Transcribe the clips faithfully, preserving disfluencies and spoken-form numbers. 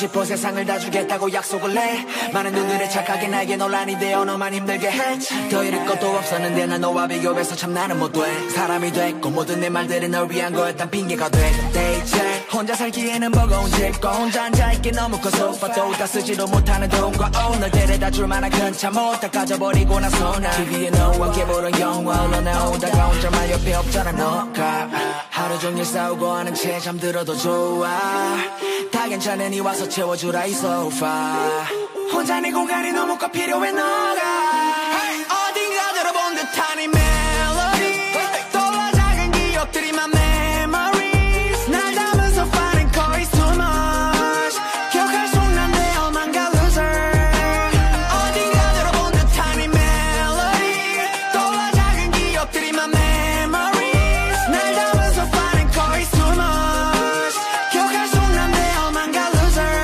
싶어 세상을 다 주겠다고 약속을 해. 많은 눈들의 착하게 나에게 논란이 되어 너만 힘들게 했지. 더 잃을 것도 없었는데 난 너와 비교해서 참 나는 못돼. 사람이 됐고 모든 내 말들이 널 위한 거였단 핑계가 돼. 이제 혼자 살기에는 버거운 집과 혼자 앉아있기 너무 커서 봐도 다 쓰지도 못하는 돈과 오, 널 데려다 줄 만한 큰 차 못 다 가져버리고 나서 나 티비에 너와 함께 보던 영화 흘러나오다가 혼자만 옆에 없잖아 너가. 하루 종일 싸우고 하는 채 잠들어도 좋아. 다 괜찮으니 와서 채워주라 이 소파. 혼자 내 공간이 너무 꼭 필요해 너가. hey! 어딘가 들어본 듯한 이 멜로디 떠올라 작은 기억들이 my memories. 날 담아서 finding call is too much. 기억할 수 없는데 oh my god loser. 어딘가 들어본 듯한 이 멜로디 떠올라 작은 기억들이 my memories. 날 담아서 finding call is too much. 기억할 수 없는데 oh my god loser.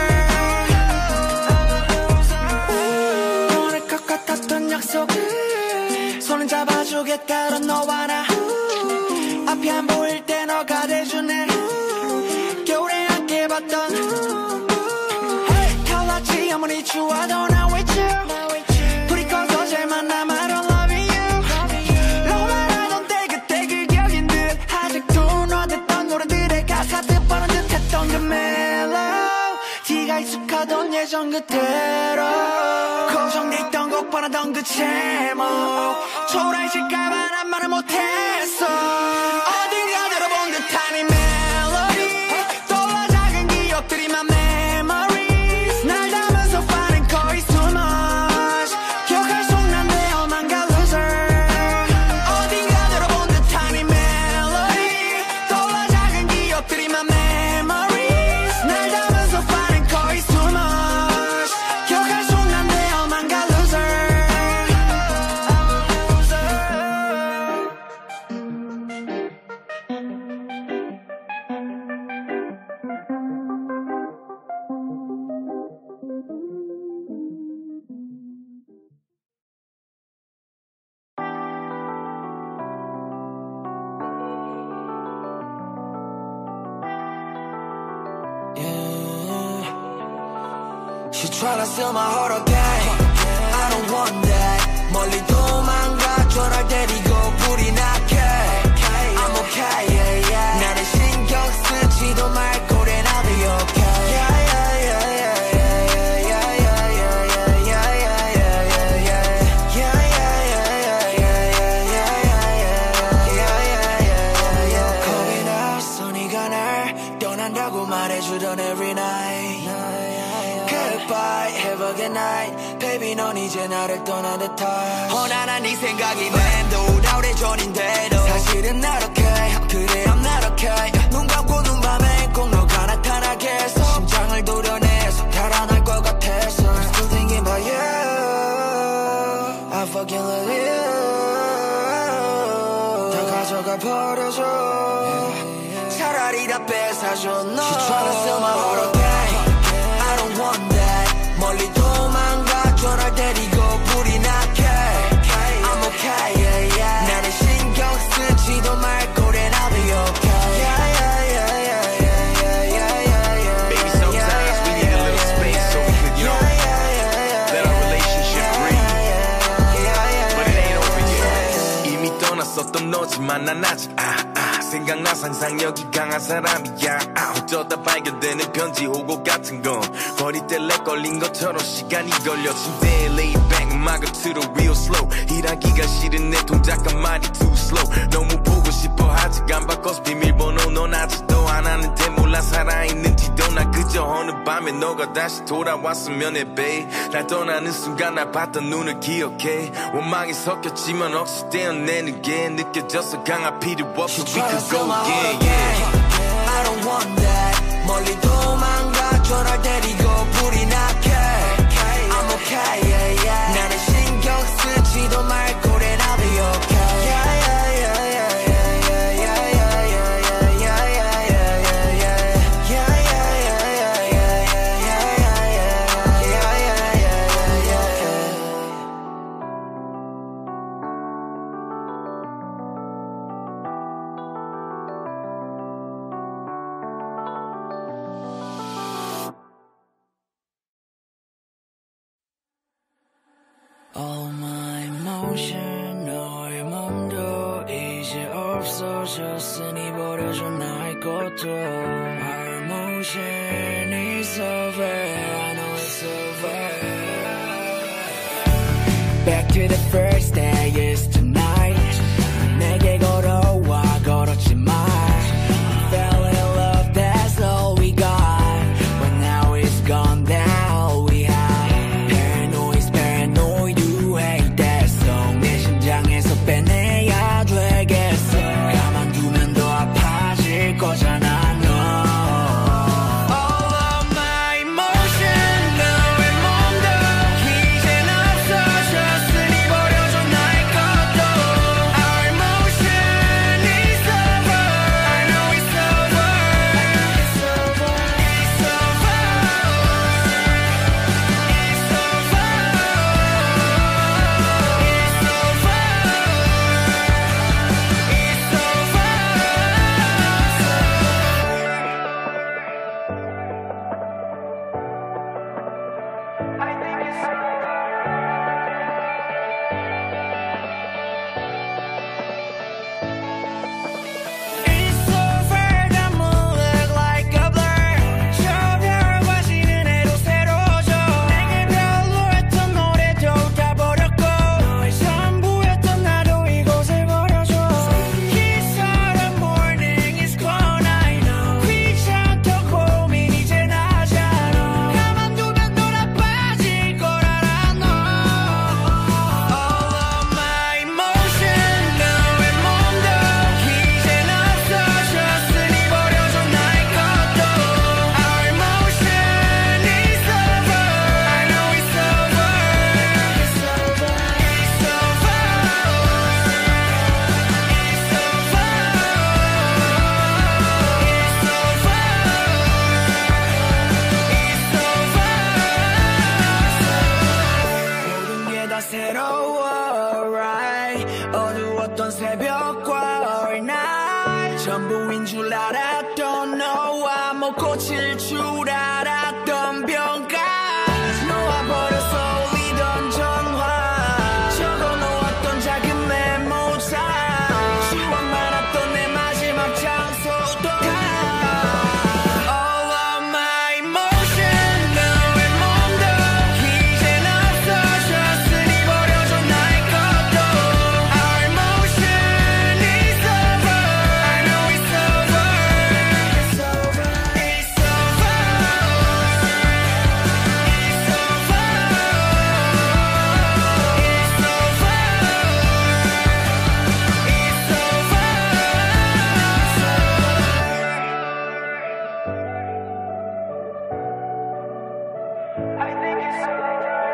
오늘 것 같았던 약속을 손을 잡아주겠다던 너와 나. 앞이 안 보일 때 너가 돼주네. 겨울에 함께 봤던 hey! 달랐지 아무리 추워도 나 with you. 불이 꺼서 제일 만남 I don't love you. 너만 알던 때 그때 그 기억인 듯. 아직도 너 듣던 노래들의 가사 뜻보는 듯했던 그 멜로디가 익숙하던 예전 그대로 고정됐던 곡 뻔하던 그 제목 초라해질까봐 난 말을 못했어. 어딘가 들어본 듯한 이 멜로디 떠올라 작은 기억들이 my memories. 날 담아서 finding call is too much. 기억할 수 없는데 oh my god loser. 어딘가 들어본 듯한 이 멜로디 떠올라 작은 기억들이 my memories. 날 담아서 finding call is too much. 기억할 수 없는데 oh my god loser. Yeah. She tryna steal my heart again. I don't want that. 멀리 도망가줘 날 데리고 불이 나게. I'm okay, yeah, yeah. 나를 신경 쓰지도 말고 then I'll be okay. Yeah, yeah, yeah, yeah, yeah, yeah, yeah, yeah, yeah, yeah, yeah, yeah, yeah, yeah, yeah, yeah, yeah, yeah. 거기 나서 네가 날 떠난다고 말해주던 every night. Goodbye, have a good night. Baby 넌 이제 나를 떠난 듯한. 허난한 네 생각이 맴돌아 오래전인데도 사실은 not okay. 그래 I'm not okay. 눈 감고 눈 밤에 꼭 너가 나타나게 해서 심장을 도려내서 달아날 것 같아서 I'm still thinking about you. I fucking love you. 다 가져가 버려줘. 차라리 다 뺏어줘 너. She tryna steal my heart again. I don't want that. 멀리 도망가줘 날 데리고 불이 나게. I'm okay, yeah, yeah. 나를 신경 쓰지도 말고 then I'll be okay. Yeah, yeah, yeah, yeah, yeah, yeah, yeah, yeah. Baby, sometimes we need a little space so we could, you know, let our relationship breathe. But it ain't over yet. 이미 떠났었던 너지만 난 아직 아, 아. 생각나 상상력이 강한 사람이야. 아, 어쩌다 발견되는 편지 오고 같은 건 버릴 때 렉 걸린 것처럼 시간이 걸려. 침대에 lay back 음악을 틀어 real slow. 일하기가 싫은 내 동작 한 마디 too slow. 너무 보고 싶어 아직 안 바꿔서 비밀번호 넌 아직도 안 하는데 몰라 살아있는지도. 나 그저 어느 밤에 너가 다시 돌아왔으면 해 babe. 날 떠나는 순간 날 봤던 눈을 기억해. 원망이 섞였지만 억지 떼어내는 게 느껴져서 강화 필요 없어. We could go again, yeah. I don't want that. 멀리 도망가줘 날 데리고 불이 나게. I'm okay, yeah, yeah. 나를 신경 쓰지도 말고 then I'll be okay. Yeah, yeah, yeah, yeah, yeah, yeah, yeah, yeah, yeah, yeah, yeah, yeah, yeah, yeah, yeah, yeah, yeah, yeah, yeah, yeah. All my emotion 너의 몸도 이제 없어졌으니 버려줘 나의 것도 Our emotion is over I know it's over Back to the first day is tonight 내게 걸어와 걸었지 마 Fell in love that's all we got But now it's gone down we have Paranoid paranoid you hate that song 내 심장에서 빼내야 되겠어 가만두면 더 아파질 거잖아 전부인 줄 알았던 너와 못 고칠 줄 알았던 병가 놓아버려서 울리던 전화 적어놓았던 작은 메모장 추억 많았던 내 마지막 장소도 All of my emotion 너의 몸도 이젠 없어졌으니 버려줘 나의 것도 Our emotion is over I know it's over It's over It's over It's over It's over It's over I think it's over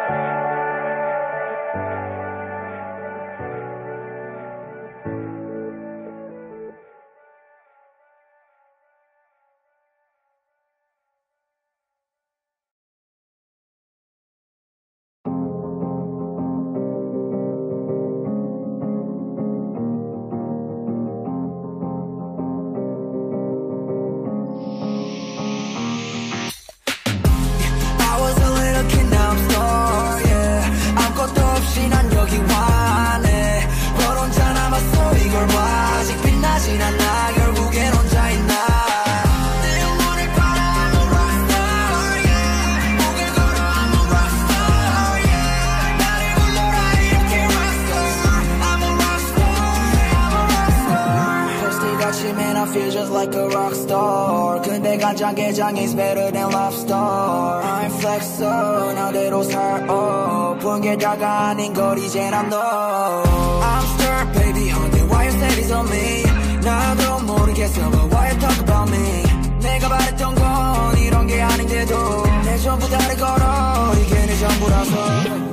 I was a little kid, now I'm star, yeah. 아무것도 없이 난 여기 와네. 널 혼자 남았어 이걸 봐. 아직 빛나진 않아. 결국엔 혼자인 나. 내 영혼을 팔아, I'm a rockstar, yeah. 목을 걸어, I'm a rockstar, yeah. 나를 불러라 이렇게 rockstar. I'm a rockstar, I'm a rockstar. 포스트같이 man, I feel just like a rockstar. 근데 간장게장 is better than lobster. I'm flexo 나대로 살아 붕괴다가 아닌 걸 이젠 I know I'm stirred baby honey why you say this on me 나도 모르겠어 but why you talk about me 내가 바랬던 건 이런 게 아닌데도 내 전부 다를 걸어 이게 내 전부라서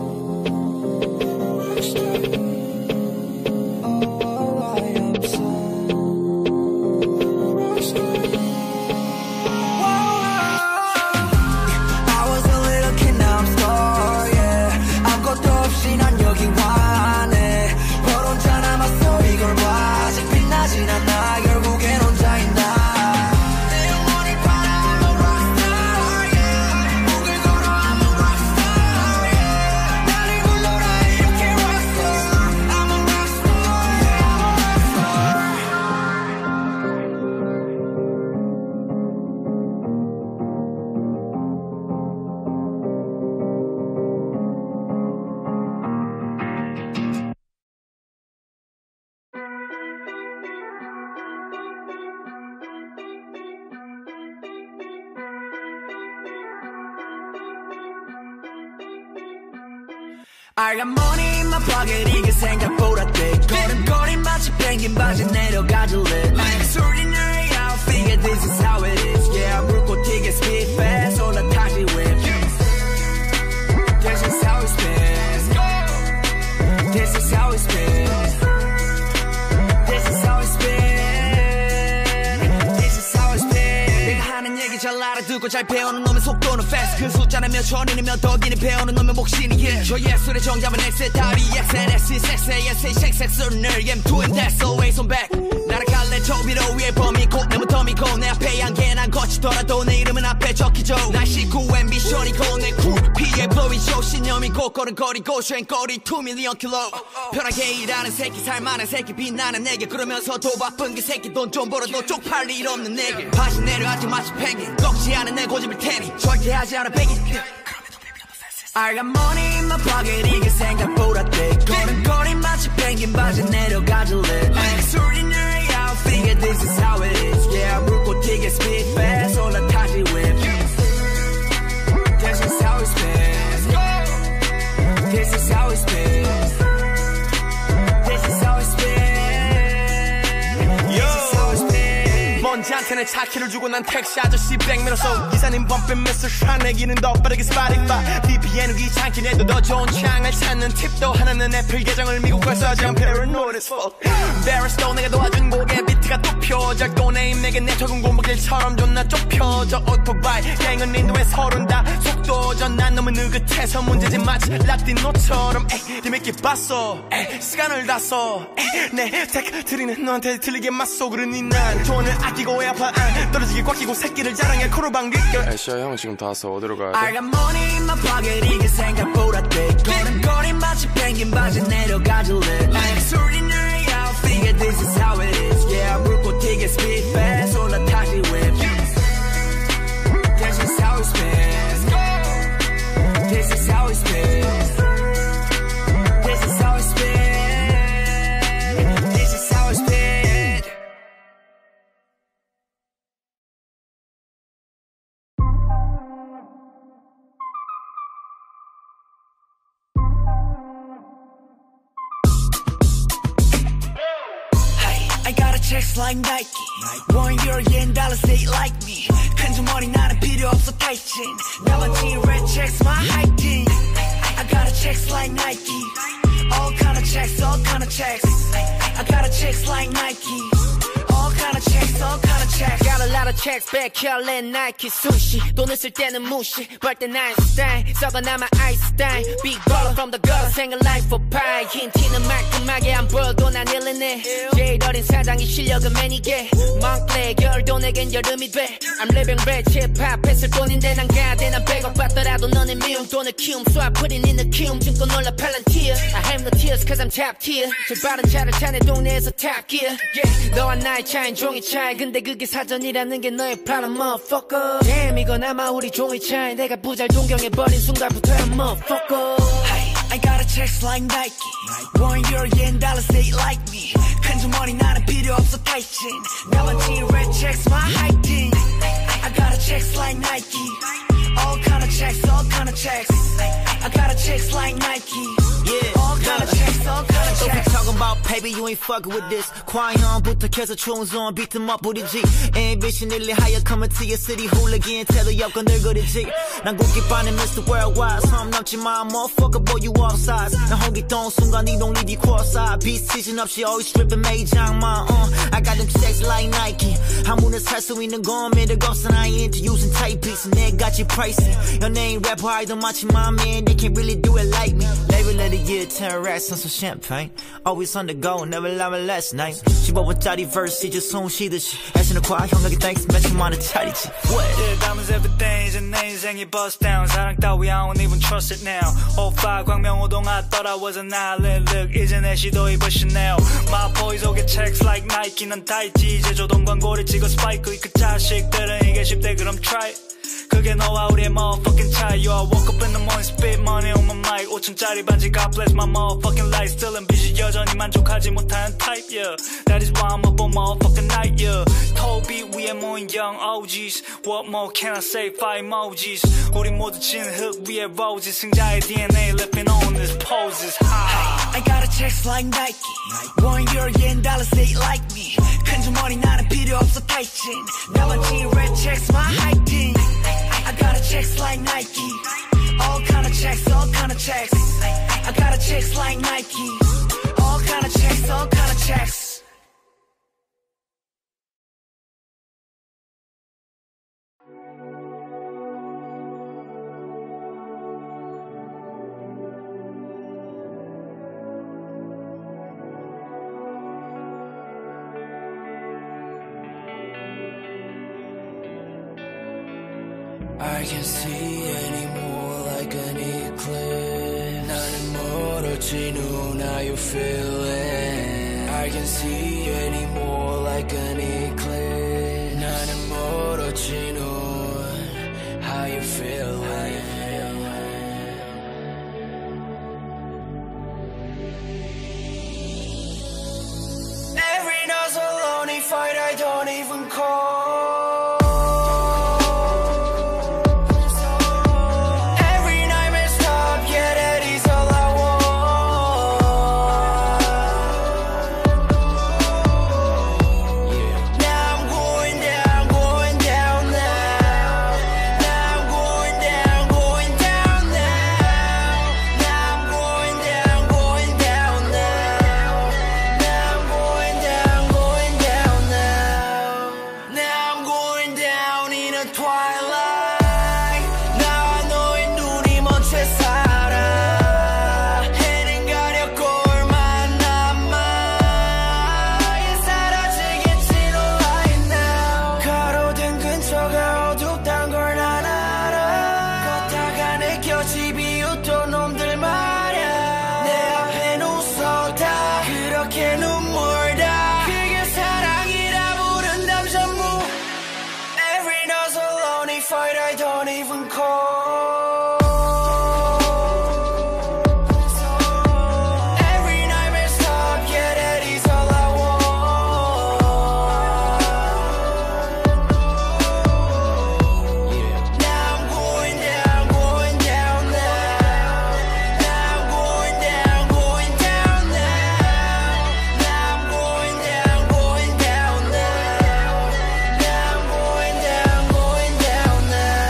난 여기 와네 널 혼자 남았어 이걸 봐 아직 빛나진 않아 결국엔 혼자인 나 내 영혼을 팔아 I'm a rockstar yeah 목을 걸어 I'm a rockstar yeah I got money in my pocket 이게 생각보다 돼 걸음걸이 마치 펭귄 바지 내려가질래 like 소리 in your outfit yeah, this is how it is yeah 물고 튀게 speed fast 올라타지 whip This is how it's been This is how it's been This is how it's been This is how it's been 내가 하는 얘기 잘 알아듣고 잘 배우는 놈의 속도는 fast 그 숫자는 몇 천이면 더 기니 배우는 놈의 목신이 yeah. 저 예술의 정답은 X의 답이 X N S X A S A X X ner I'm doing that so always on back 날아갈래 저 위로 위에 범이고 내 무덤이고 내 앞에 안개 난 거치더라도 내 이름은 앞에 적히죠 날 싣고 앰비션이고 내 crew 피해 블로이쇼 신념이고 걸음거리고 쉔거리 two million kilo 편하게 일하는 새끼 살만한 새끼 빛나는 내게 그러면서도 바쁜 그 새끼 돈 좀 벌어도 쪽팔 일 없는 내게 다시 내려앉지 마치 펭귄 꺾지 않은 내 고집일 테니 절대 하지 않아 백인 I got money in my pocket 이게 생각보다 돼 걸음걸이 마치 펭귄 바지 내려가질래 like 소리 in your outfit yeah, this is how it is yeah 물고 튀게 speed fast 올라타지 whip This is how it's been This is how it's been This is how it's been This is how it's been 먼지한테는 차키를 주고 난 택시 아저씨 백미러소 기사님 범빛 미스터 샤 내기는 더 빠르게 스파링바 브이피엔은 귀찮긴 해도 더 좋은 창을 찾는 팁도 하나는 애플 계정을 미국 가서 하지 I'm paranoid as fuck Embarrass도 내가 도와준 곡에 비트가 또 펴져 또 내 인맥에 내 적은 골목길처럼 존나 좁혀져 오토바이 갱은 인도에 서른 다 속도전 난 너무 느긋해서 문제지 마치 락디노처럼 에이 재밌게 봤어 에이 시간을 다 써 에이 내 테크트리는 너한테 틀리게 맞서 그러니 난 돈을 아끼고 애 아파 안 떨어지게 꽉 끼고 새끼를 자랑해 코로방 리껴 애쉬야 형 지금 다 왔어 어디로 가야 돼? I got money in my pocket 이게 생각보다 돼 걸음걸이 마치 펭귄 바지 내려가질래 like 소리 in your outfit yeah, this is how it is yeah 물고 튀게 speed fast 올라타지 whip This is how it's been This is how it's been This is how it's been This is how it's been I got a checks like Nike One million dollars they like me 큰 주머니 나는 필요 없어 타이친 나만지 red checks my hygiene I got a checks like Nike All kind of checks, all kind of checks I got a checks like Nike All kind of checks, all kind of checks Got a lot of checks back here 내 Nike sushi 돈을 쓸 때는 무시 벌 땐 아인슈타인 썩어남아 아인슈타인 Big baller from the gutter 생각 life for pie 흰 티는 말끔하게 안 보여도 난 일리네 제일 어린 사장이 실력은 매니게 멍클레 겨울도 내겐 여름이 돼 I'm living rich 힙합 했을 뿐인데 난 가대 난 백억 받더라도 너네 미움 돈을 키움 So I put it in the 키움 증권 놀라 팔란티어 I have no tears cause I'm top tier 제일 빠른 차를 타네 동네에서 top gear Yeah 너와 나의 차인 종이 차이 근데 그게 사전이라는 게 너의 problem motherfucker Damn 이건 아마 우리 종이 차이 내가 부잘 동경해버린 순간부터야 motherfucker Hey, I got a checks like Nike One million dollars they like me 큰 주머니 나는 필요 없어 타이친 나만지 red checks my hygiene I got a checks like Nike All kind of checks, all kind of checks I got a checks like Nike Yeah, all kind of checks, all kind of checks So we talking about paper, you ain't fucking with this 과연부터 켜서 tunes on, beat them up 부리지 Ambition 일리 higher, coming to your city hooligan tell the 여건 늙어리지 난 굳게 빠는 Mister Worldwide 섬 넘지만 motherfucker boy you offsides 난 홍기동 순간 이동 리디 cross-side beat season 없이 always stripping 매장만 uh, I got them checks like Nike 한문을 살 수 있는 건 매력 없어 I ain't into using tight beats 내같이 pricey 연예인 래퍼 아이돌 많지만 man they can't really do it like me Label of the year ten racks on some champagne Always on the go never lie my last night 십오 분짜리 verse 이제 손 쉬듯이 애쓰는 과학 형에게 thanks 몇천 만원 차리지 What? Yeah, diamonds everything 이제 내 인생이 bust down 사랑 따위 I don't even trust it now oh five 광명호동 I thought I was an island look 이제 내 시도이 but Chanel My boys all get checks like Nike 난 타이지 이제 조동 광고를 찍어 스파이크 그 자식들은 이게 쉽대 그럼 try it 그게 너와 우리의 motherfucking 차이 Yo, I woke up in the morning, spit money on my mic 오천짜리 반지, God bless my motherfucking life Still ambitious, 여전히 만족하지 못하는 type, yeah That is why I'm up on motherfucking night, yeah 토비 위에 모인 young O Gs What more can I say, five emojis 우리 모두 진흙 위에 roses 승자의 D N A living on this pose roses high. I got a checks like Nike. One euro yen dollars they like me. 큰 주머니 나는 필요 없어 타이친. 나만치 red checks my hiking. I got a checks like Nike. All kind of checks, all kind of checks. I got a checks like Nike. All kind of checks, all kind of checks. I can't see anymore like an eclipse. 나는 멀어지 눈, how you feeling? I can't see anymore like an eclipse. 나는 멀어지 눈, how you feeling? Every night's a lonely fight I don't even call. Fight I don't even call. Every night messed up, yeah, that is all I want. Now I'm going down, going down now. Now I'm going down, going down now. Now I'm going down, going down now. Now I'm going down, going down now.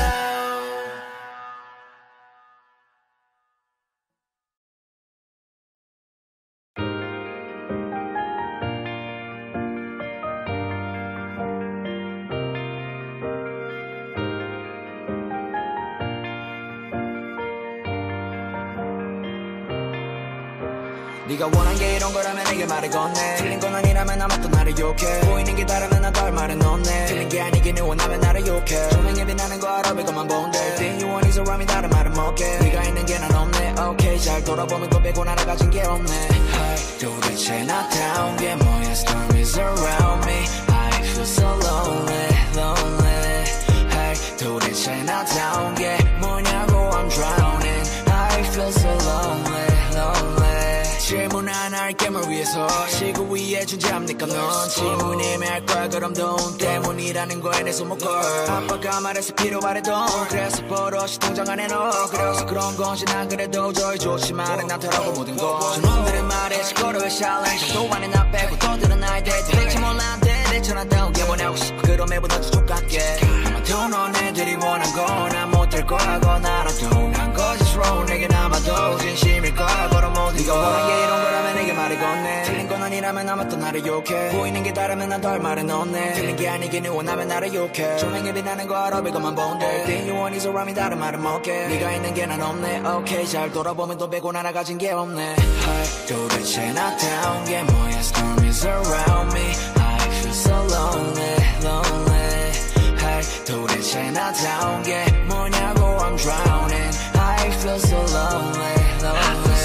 네가 원한 게 이런 거라면 내게 말을 건네. 틀린 건 아니라면 아마 또 나를 욕해. 보이는 게 다르면 난 덜 말은 넣네. 틀린 게 아니긴 해 원하면 나를 욕해. 조명에 빛나는 거 알아 이것만 본대. Everything you want is around me 다른 말은 못해. 네가 있는 게 난 없네. Okay 잘 돌아보면 또 빼고 나라 가진 게 없네. Hi, 도대체 나다운 게 뭐야. Storm is around me. I feel so lonely, lonely. Hey, 도대체 나다운 게 뭐냐고. I'm drowning. I feel so lonely, lonely. 질문 하나 할게 뭘 위해서 시구 위에 존재합니까 넌 질문이 애매할 거야 그럼 돈 때문이라는 거에 내 손목걸 아빠가 말해서 필요하래 돈 그래서 버릇이 통장 안에 넣어 그래서 그런 건지 난 그래도 저희 좋지만은 나더라고 모든 건 저놈들은 말해 시끄러워 샬렌 정도 안에 나 빼고 떠들은 나에 대해 도대체 몰라 대대천하다운 게 뭐냐고 싶어 그럼 매보다 쭉 같게 아마도 너네들이 원한 건 난 못될 거라고 나라도 난 거짓으로 내게 남아도 진심일 거야 걸어 모든 네가 원한 게 이런 거라면 내게 말을 건네 틀린 건 아니라면 아마 또 나를 욕해 보이는 게 다르면 난 덜 말은 넣네 틀린 게 아니긴 해 원하면 나를 욕해 조명에 빛나는 거 알아 이것만 본대 Everything you want is around me 다른 말은 못해 네가 있는 게 난 없네 Okay 잘 돌아보면 또 빼고 나라 가진 게 없네 Hi, 도대체 나다운 게 뭐야 Storm is around me I feel so lonely, lonely Hey, 도대체 나다운 게 뭐냐고 I'm drowning I feel so lonely, lonely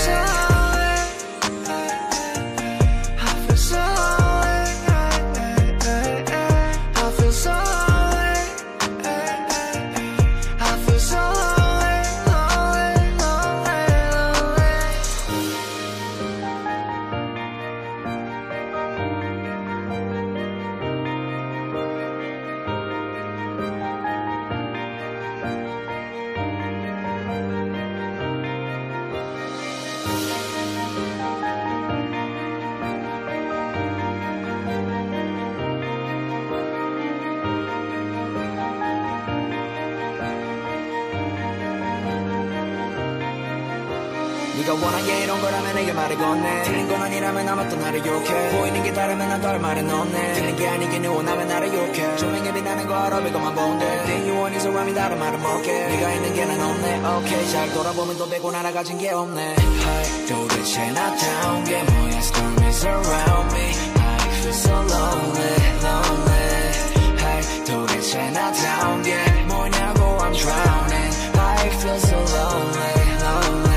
네가 원한 게 이런 거라면 내게 말해 건네 틀린 건 아니라면 아마 또 나를 욕해 보이는 게 다르면 난 덜 말해 넌네 틀린 게 아니긴 해 원하면 나를 욕해 조명에 빛나는 거 알아 이것만 본데 네 유언이 소감이 다른 말은 먹게 네가 있는 게 난 없네 오케이 잘 돌아보면 또 빼고 하나 가진 게 없네 hey, 도대체 나다운 게 뭐야 Storm is around me I feel so lonely lonely hey, 도대체 나다운 게 뭐냐고 I'm drowning I feel so lonely lonely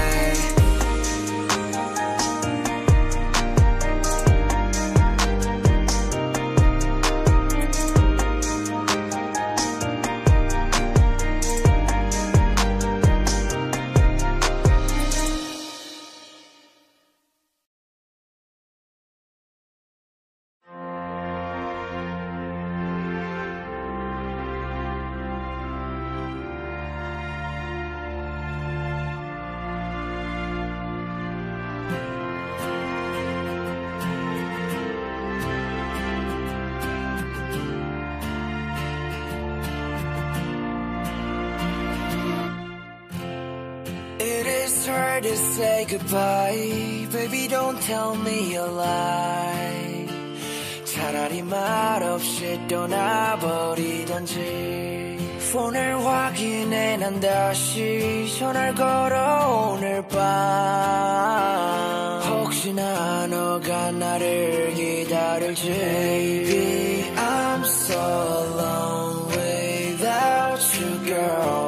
To say goodbye, baby don't tell me a lie 차라리 말없이 떠나버리던지 폰을 확인해 난 다시 전화를 걸어 오늘 밤 혹시나 너가 나를 기다릴지 Baby I'm so alone without you girl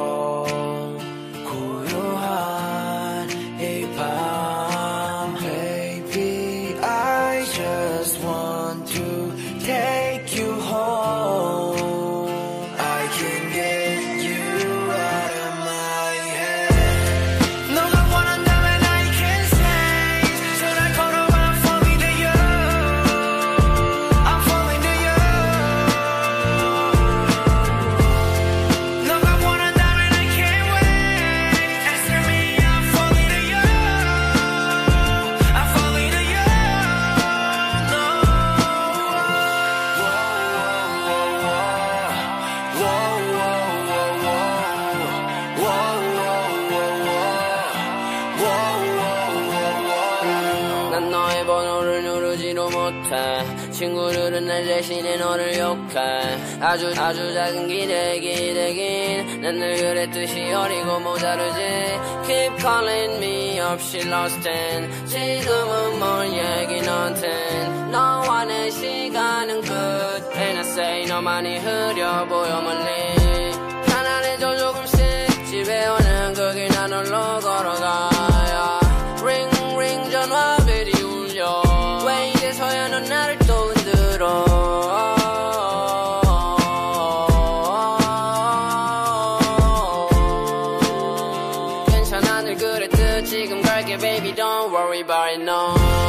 친구들은 날 대신에 너를 욕해 아주 아주 작은 기대 기대긴 난 늘 그랬듯이 어리고 모자르지 Keep calling me up she lost in 지금은 뭘 얘기 너한텐 너와 내 시간은 끝 And I say 너만이 흐려 보여 멀리 편안해져 조금씩 집에 오는 그 길 난 홀로 걸어가 Ring ring 전화벨이 울려 왜 이제서야 넌 나를 또 흔들어 괜찮아 늘 그랬듯 지금 갈게 baby don't worry about it no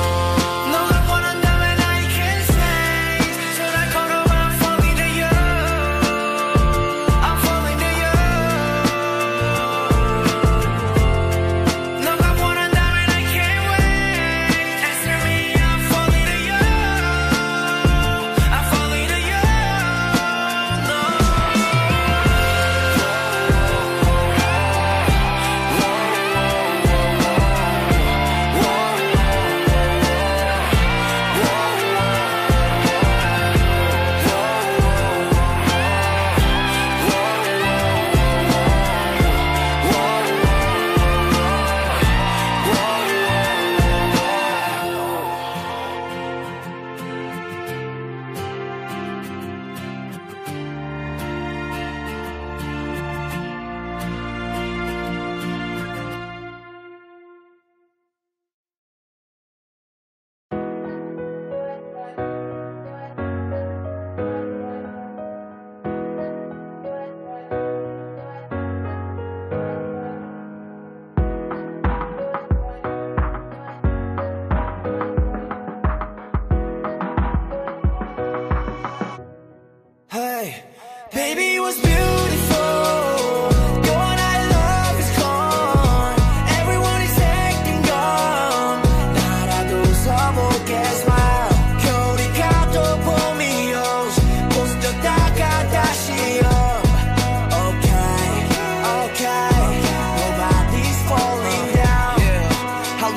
Baby, it was beautiful. Gone, our love is gone. Everyone is acting gone. 나라도 서볼게 smile. 겨울이 가도 봄이 오지. 꽃은 졌다가 다시 up. Okay, okay. Nobody's falling down. Yeah. How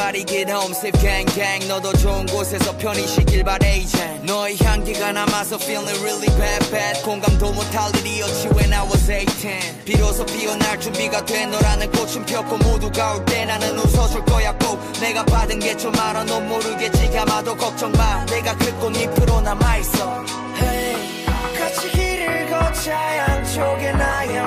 Everybody get home safe gang gang 너도 좋은 곳에서 편히 쉬길 바래 이젠 너의 향기가 남아서 feeling really bad bad 공감도 못할 일이었지 when I was eighteen 비로소 피어날 준비가 된 너라는 꽃은 폈고 모두가 올 때 나는 웃어줄 거야 꼭 내가 받은 게 좀 많아 넌 모르겠지 아마도 걱정 마 내가 그 꽃잎으로 남아있어 Hey 같이 길을 걷자 양쪽에 나의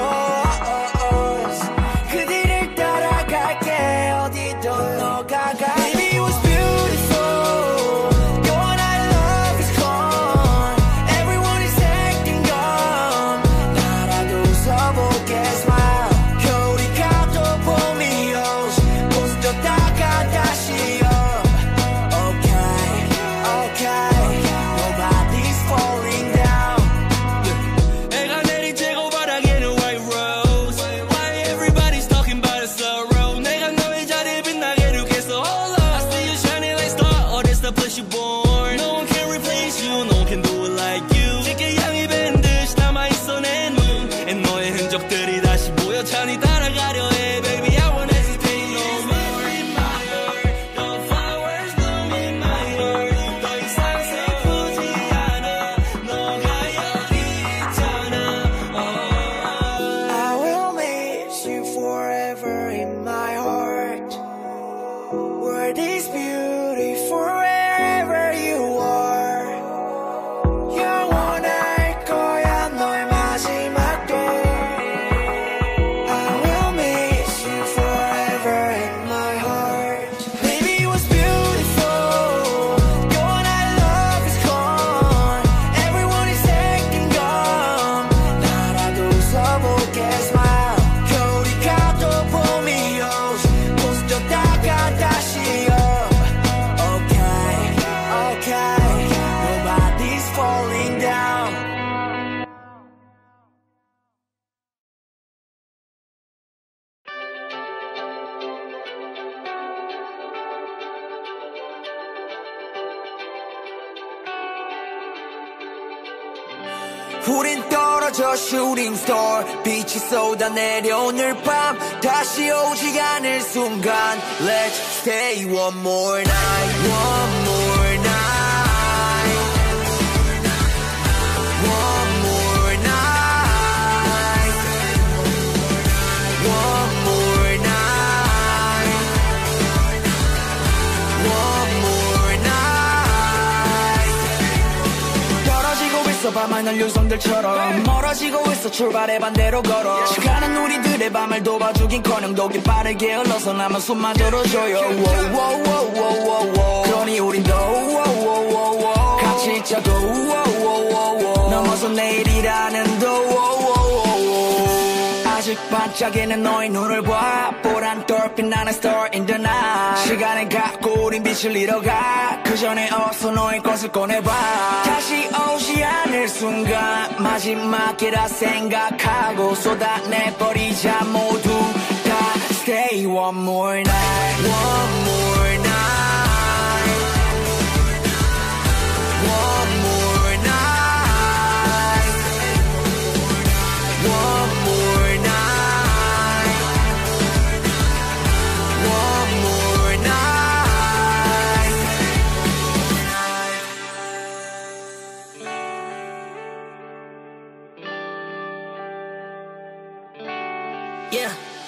rose 그 뒤를 따라갈게 어디든 너가 가 Baby it was beautiful Your night love is gone Everyone is acting dumb 나라도 웃어볼게 smile 겨울이 가도 봄이 오지 꽃은 졌다가 다시 up Okay, okay Nobody's falling down 해가 내린 제고 바닥에는 white rose Why everybody's talking about the sorrow 내가 너의 자리에 빛나게 해주겠어 Hold up I see you shining like star Oh that's the place you born No one can replace you No one can do it like you 짙게 향이 밴 듯이 남아있어 내 눈 And 너의 흔적들이 다시 보여 찬이 따라가려 해 Baby I won't hesitate no more In my heart The flowers bloom in my heart 더 이상 슬프지 않아 너가 여기 있잖아 I will miss you forever in my heart World is beautiful wherever you are 영원할 거야 너의 마지막 때 I will miss you forever in my heart Baby it was beautiful Your night love is gone Everyone is acting dumb 나라도 웃어볼게 smile 겨울이 가도 봄이 오지 꽃은 졌다가 다시 up Okay, okay Nobody's falling down 우린 떨어져 shooting star 빛이 쏟아내려 오늘 밤 다시 오지 않을 순간 Let's stay one more night One more night One more night One more night One more night 떨어지고 있어 밤하늘 유성들처럼 멀어지고 있어 출발의 반대로 걸어 시간은 우리들의 밤을 도와주긴커녕 독이 빠르게 흘러서 남은 숨마저로 조여 그러니 우린 더 같이 있자고 넘어서 내일이라는 도 아직 반짝이는 너의 눈을 봐 보란 떨빛 나는 star in the night 시간을 갖고 우린 빛을 잃어가 그 전에 어서 너의 것을 꺼내봐 다시 오지 않을 순간 마지막이라 생각하고 쏟아내버리자 모두 다 Stay one more night One more night One more night One more night One more night Yeah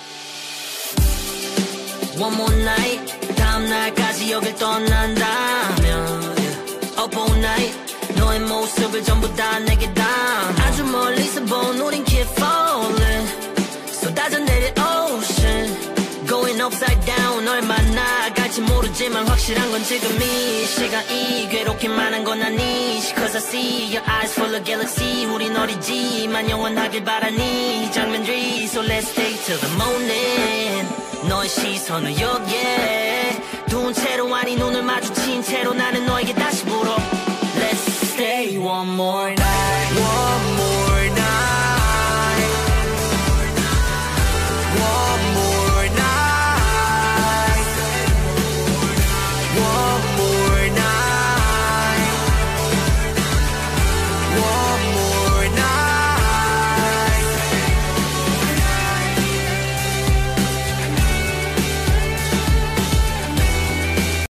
One more night 다음 날까지 여길 떠난다면 yeah. Up all night 너의 모습을 전부 다 내게 담 아주 멀리서 본 우린 keep falling 쏟아져 내릴 ocean Going upside down 얼마나 갈지 모르지만 확실한 건 지금 이 시간이 괴롭기만 한 건 아니지 Cause I see your eyes full of galaxy 우린 어리지만 영원하길 바라니 장면들이 So let's stay till the morning 너의 시선을 여기에 두은 채로 아니 눈을 마주친 채로 나는 너에게 다시